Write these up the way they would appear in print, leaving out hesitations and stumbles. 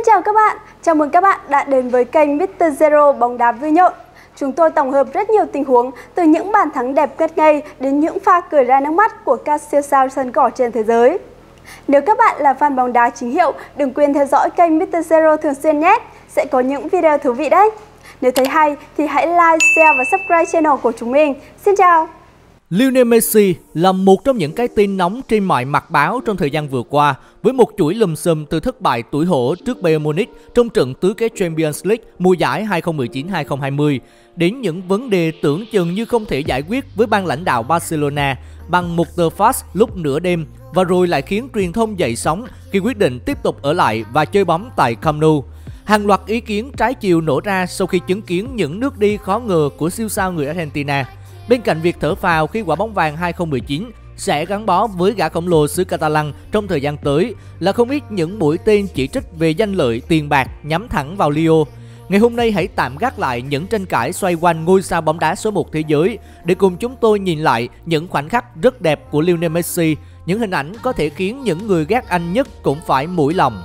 chào các bạn, chào mừng các bạn đã đến với kênh Mr. Zero bóng đá vui nhộn. Chúng tôi tổng hợp rất nhiều tình huống từ những bàn thắng đẹp ngất ngây đến những pha cười ra nước mắt của các siêu sao sân cỏ trên thế giới. Nếu các bạn là fan bóng đá chính hiệu, đừng quên theo dõi kênh Mr. Zero thường xuyên nhé, sẽ có những video thú vị đấy. Nếu thấy hay thì hãy like, share và subscribe channel của chúng mình. Xin chào! Lionel Messi là một trong những cái tin nóng trên mọi mặt báo trong thời gian vừa qua, với một chuỗi lùm xùm từ thất bại tủi hổ trước Bayern Munich trong trận tứ kết Champions League mùa giải 2019-2020 đến những vấn đề tưởng chừng như không thể giải quyết với ban lãnh đạo Barcelona bằng một tờ fax lúc nửa đêm, và rồi lại khiến truyền thông dậy sóng khi quyết định tiếp tục ở lại và chơi bóng tại Camp Nou. Hàng loạt ý kiến trái chiều nổ ra sau khi chứng kiến những nước đi khó ngờ của siêu sao người Argentina. Bên cạnh việc thở phào khi quả bóng vàng 2019 sẽ gắn bó với gã khổng lồ xứ Catalan trong thời gian tới là không ít những mũi tên chỉ trích về danh lợi tiền bạc nhắm thẳng vào Leo. Ngày hôm nay hãy tạm gác lại những tranh cãi xoay quanh ngôi sao bóng đá số 1 thế giới để cùng chúng tôi nhìn lại những khoảnh khắc rất đẹp của Lionel Messi, những hình ảnh có thể khiến những người ghét anh nhất cũng phải mũi lòng.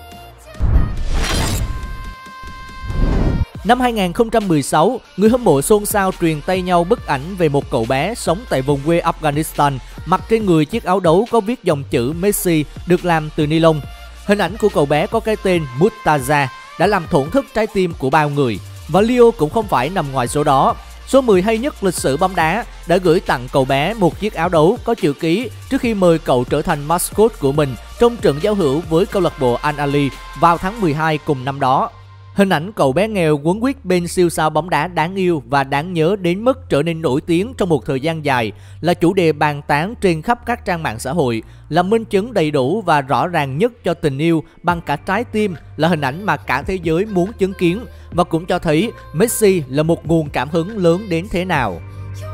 Năm 2016, người hâm mộ xôn xao truyền tay nhau bức ảnh về một cậu bé sống tại vùng quê Afghanistan, mặc trên người chiếc áo đấu có viết dòng chữ Messi được làm từ ni lông. Hình ảnh của cậu bé có cái tên Murtaza đã làm thổn thức trái tim của bao người, và Leo cũng không phải nằm ngoài số đó. Số 10 hay nhất lịch sử bóng đá đã gửi tặng cậu bé một chiếc áo đấu có chữ ký trước khi mời cậu trở thành mascot của mình trong trận giao hữu với câu lạc bộ Al Ahly vào tháng 12 cùng năm đó. Hình ảnh cậu bé nghèo quấn quýt bên siêu sao bóng đá đáng yêu và đáng nhớ đến mức trở nên nổi tiếng trong một thời gian dài là chủ đề bàn tán trên khắp các trang mạng xã hội, là minh chứng đầy đủ và rõ ràng nhất cho tình yêu bằng cả trái tim, là hình ảnh mà cả thế giới muốn chứng kiến, và cũng cho thấy Messi là một nguồn cảm hứng lớn đến thế nào.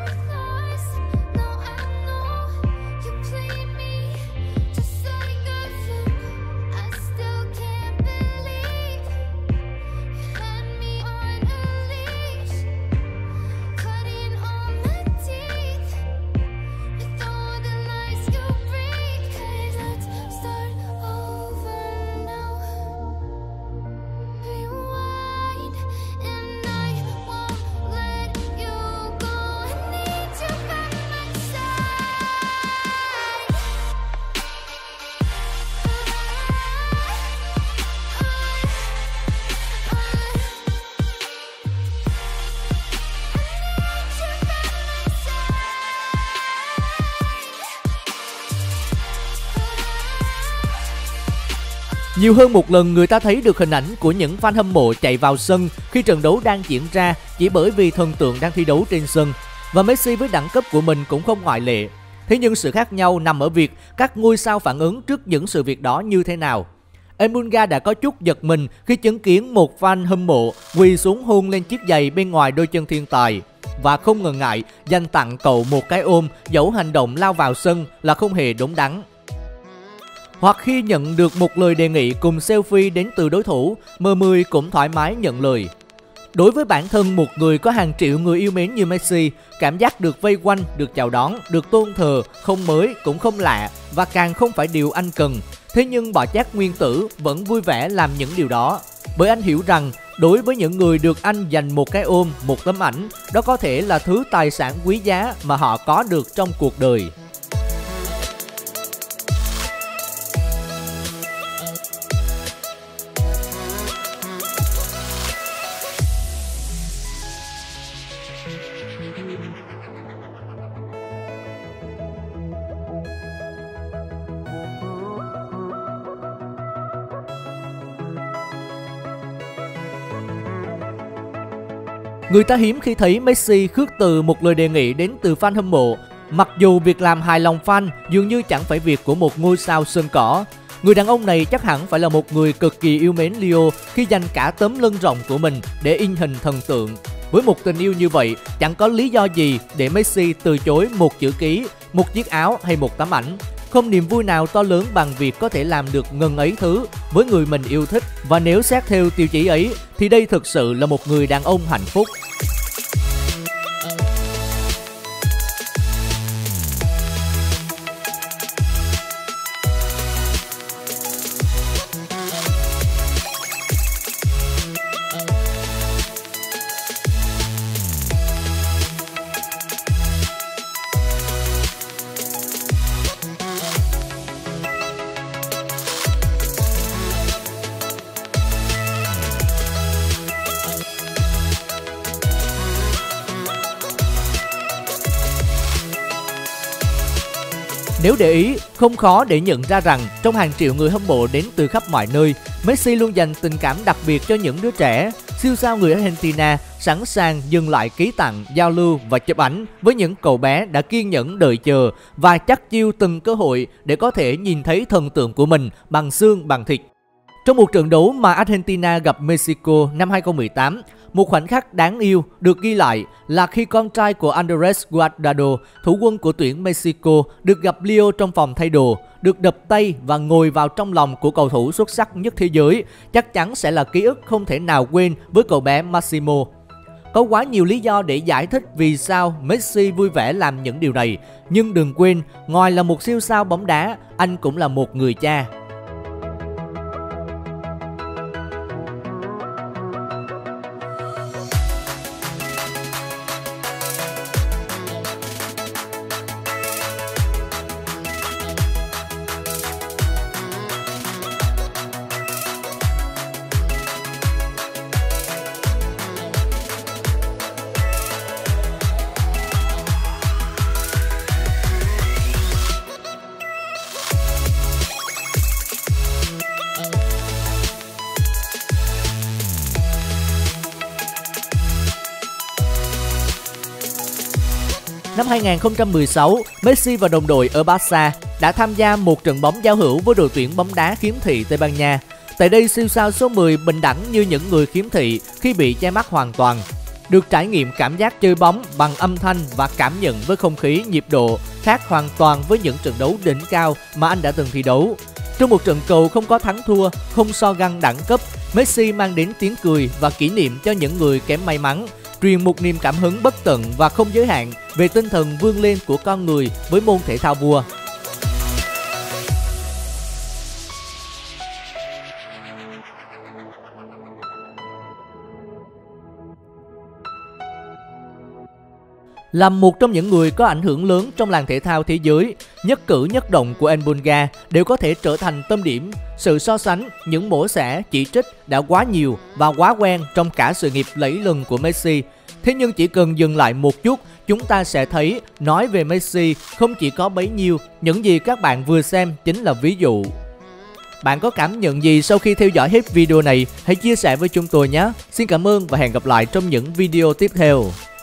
Nhiều hơn một lần người ta thấy được hình ảnh của những fan hâm mộ chạy vào sân khi trận đấu đang diễn ra chỉ bởi vì thần tượng đang thi đấu trên sân. Và Messi với đẳng cấp của mình cũng không ngoại lệ. Thế nhưng sự khác nhau nằm ở việc các ngôi sao phản ứng trước những sự việc đó như thế nào. Emulga đã có chút giật mình khi chứng kiến một fan hâm mộ quỳ xuống hôn lên chiếc giày bên ngoài đôi chân thiên tài, và không ngần ngại dành tặng cậu một cái ôm, dẫu hành động lao vào sân là không hề đúng đắn. Hoặc khi nhận được một lời đề nghị cùng selfie đến từ đối thủ, M10 cũng thoải mái nhận lời. Đối với bản thân một người có hàng triệu người yêu mến như Messi, cảm giác được vây quanh, được chào đón, được tôn thờ không mới cũng không lạ, và càng không phải điều anh cần. Thế nhưng bọ chát nguyên tử vẫn vui vẻ làm những điều đó, bởi anh hiểu rằng đối với những người được anh dành một cái ôm, một tấm ảnh, đó có thể là thứ tài sản quý giá mà họ có được trong cuộc đời. Người ta hiếm khi thấy Messi khước từ một lời đề nghị đến từ fan hâm mộ, mặc dù việc làm hài lòng fan dường như chẳng phải việc của một ngôi sao sân cỏ. Người đàn ông này chắc hẳn phải là một người cực kỳ yêu mến Leo khi dành cả tấm lưng rộng của mình để in hình thần tượng. Với một tình yêu như vậy, chẳng có lý do gì để Messi từ chối một chữ ký, một chiếc áo hay một tấm ảnh. Không niềm vui nào to lớn bằng việc có thể làm được ngần ấy thứ với người mình yêu thích. Và nếu xét theo tiêu chí ấy thì đây thực sự là một người đàn ông hạnh phúc. Nếu để ý, không khó để nhận ra rằng trong hàng triệu người hâm mộ đến từ khắp mọi nơi, Messi luôn dành tình cảm đặc biệt cho những đứa trẻ. Siêu sao người Argentina sẵn sàng dừng lại ký tặng, giao lưu và chụp ảnh với những cậu bé đã kiên nhẫn đợi chờ và chắc chiêu từng cơ hội để có thể nhìn thấy thần tượng của mình bằng xương bằng thịt. Trong một trận đấu mà Argentina gặp Mexico năm 2018, một khoảnh khắc đáng yêu được ghi lại là khi con trai của Andrés Guardado, thủ quân của tuyển Mexico, được gặp Leo trong phòng thay đồ, được đập tay và ngồi vào trong lòng của cầu thủ xuất sắc nhất thế giới. Chắc chắn sẽ là ký ức không thể nào quên với cậu bé Máximo. Có quá nhiều lý do để giải thích vì sao Messi vui vẻ làm những điều này, nhưng đừng quên, ngoài là một siêu sao bóng đá, anh cũng là một người cha. Năm 2016, Messi và đồng đội ở Barca đã tham gia một trận bóng giao hữu với đội tuyển bóng đá khiếm thị Tây Ban Nha. Tại đây, siêu sao số 10 bình đẳng như những người khiếm thị khi bị che mắt hoàn toàn. Được trải nghiệm cảm giác chơi bóng bằng âm thanh và cảm nhận với không khí, nhịp độ khác hoàn toàn với những trận đấu đỉnh cao mà anh đã từng thi đấu. Trong một trận cầu không có thắng thua, không so găng đẳng cấp, Messi mang đến tiếng cười và kỷ niệm cho những người kém may mắn, truyền một niềm cảm hứng bất tận và không giới hạn về tinh thần vươn lên của con người với môn thể thao vua. Là một trong những người có ảnh hưởng lớn trong làng thể thao thế giới, nhất cử nhất động của Enbolga đều có thể trở thành tâm điểm. Sự so sánh, những mổ xẻ, chỉ trích đã quá nhiều và quá quen trong cả sự nghiệp lẫy lừng của Messi. Thế nhưng chỉ cần dừng lại một chút, chúng ta sẽ thấy nói về Messi không chỉ có bấy nhiêu, những gì các bạn vừa xem chính là ví dụ. Bạn có cảm nhận gì sau khi theo dõi hết video này? Hãy chia sẻ với chúng tôi nhé! Xin cảm ơn và hẹn gặp lại trong những video tiếp theo.